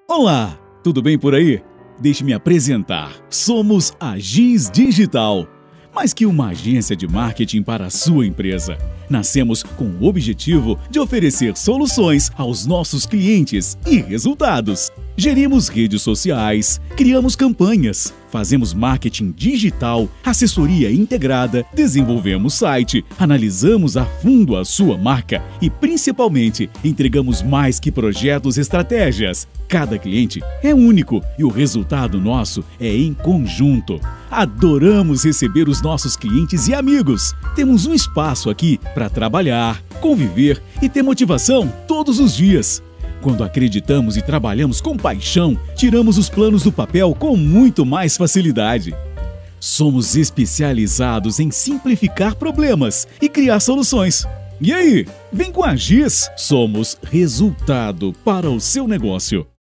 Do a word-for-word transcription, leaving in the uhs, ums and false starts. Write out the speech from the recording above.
Olá, tudo bem por aí? Deixe-me apresentar. Somos a Giz Digital, mais que uma agência de marketing para a sua empresa. Nascemos com o objetivo de oferecer soluções aos nossos clientes e resultados. Gerimos redes sociais, criamos campanhas, fazemos marketing digital, assessoria integrada, desenvolvemos site, analisamos a fundo a sua marca e, principalmente, entregamos mais que projetos e estratégias. Cada cliente é único e o resultado nosso é em conjunto. Adoramos receber os nossos clientes e amigos. Temos um espaço aqui para trabalhar, conviver e ter motivação todos os dias. Quando acreditamos e trabalhamos com paixão, tiramos os planos do papel com muito mais facilidade. Somos especializados em simplificar problemas e criar soluções. E aí, vem com a Giz! Somos resultado para o seu negócio.